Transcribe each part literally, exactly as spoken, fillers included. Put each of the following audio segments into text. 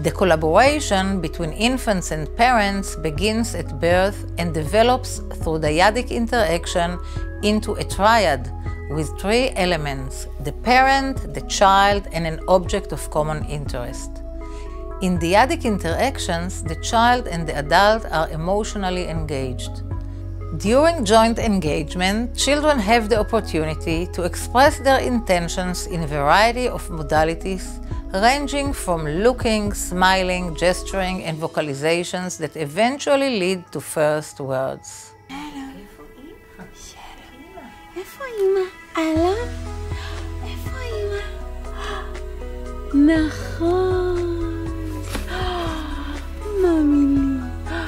The collaboration between infants and parents begins at birth and develops through dyadic interaction into a triad with three elements: the parent, the child, and an object of common interest. In dyadic interactions, the child and the adult are emotionally engaged. During joint engagement, children have the opportunity to express their intentions in a variety of modalities, ranging from looking, smiling, gesturing, and vocalizations that eventually lead to first words. איפה אמא? אלון? איפה אמא? נכון. מאמי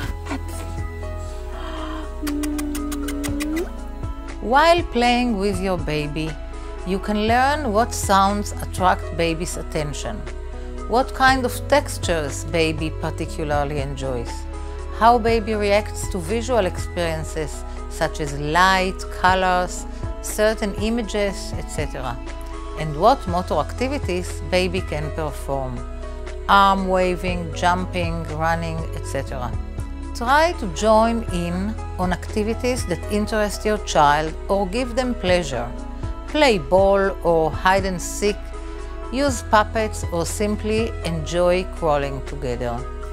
לי. While playing with your baby, you can learn what sounds attract baby's attention, what kind of textures baby particularly enjoys, how baby reacts to visual experiences such as light, colors, certain images, et cetera, and what motor activities baby can perform, arm waving, jumping, running, et cetera. Try to join in on activities that interest your child or give them pleasure. Play ball or hide and seek, use puppets, or simply enjoy crawling together.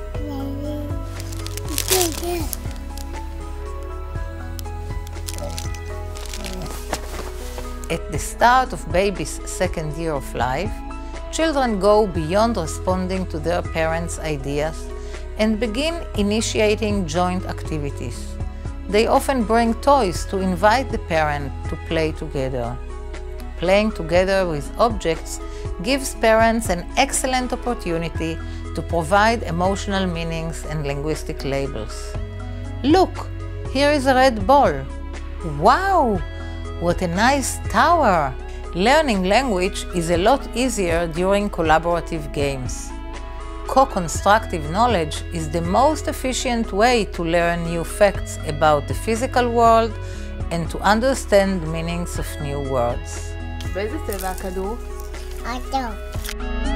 At the start of baby's second year of life, children go beyond responding to their parents' ideas and begin initiating joint activities. They often bring toys to invite the parent to play together. Playing together with objects gives parents an excellent opportunity to provide emotional meanings and linguistic labels. Look, here is a red ball. Wow, what a nice tower! Learning language is a lot easier during collaborative games. Co-constructive knowledge is the most efficient way to learn new facts about the physical world and to understand meanings of new words. באיזה צבע הכדור? אדום.